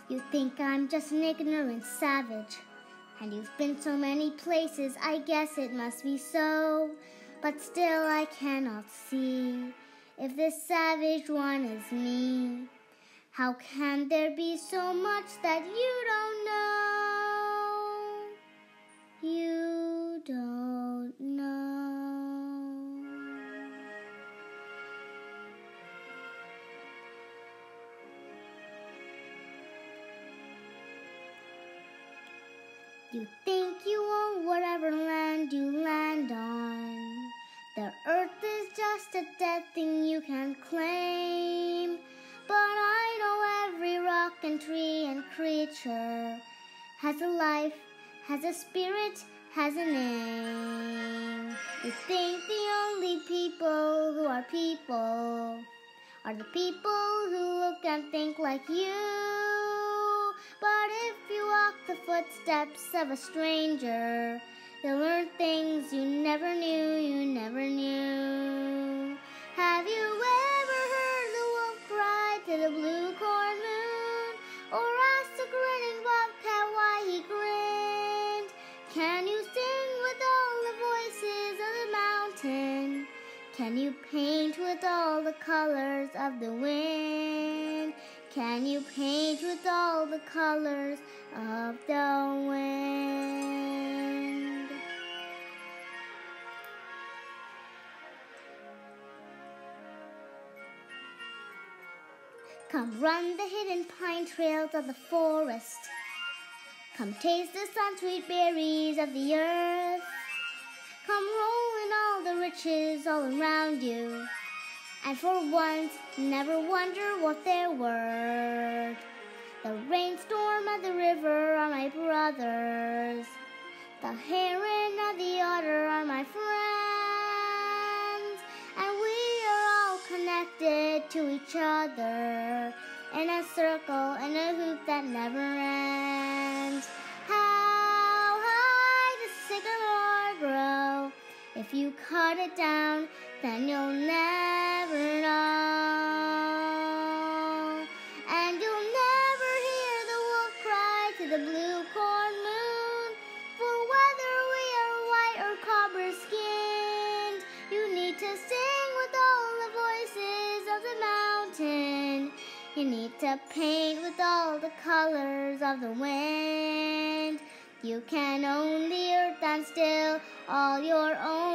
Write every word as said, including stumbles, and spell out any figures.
You think I'm just an ignorant savage, and you've been so many places, I guess it must be so. But still I cannot see if this savage one is me. How can there be so much that you don't know? You don't know. You think you own whatever land you land on. The earth is just a dead thing you can't claim. But I know every rock and tree and creature has a life, has a spirit, has a name. You think the only people who are people are the people who look and think like you. But if you walk the footsteps of a stranger, you'll learn things you never knew, you never knew. Have you ever heard the wolf cry to the blue corn moon, or asked the grinning bobcat why he grinned? Can you sing with all the voices of the mountain? Can you paint with all the colors of the wind? Can you paint with all the colors of the wind? Come run the hidden pine trails of the forest. Come taste the sun-sweet berries of the earth. Come roll in all the riches all around you, and for once never wonder what they're worth. The rainstorm and the river are my brothers. The heron and the otter are my friends. And we are all connected to each other in a circle, in a hoop that never ends. How high does sycamore grow? If you cut it down, then you'll never know. And you'll never hear the wolf cry to the blue corn moon. For whether we are white or copper skinned, you need to sing with all the voices of the mountain. You need to paint with all the colors of the wind. You can own the earth and still all your own.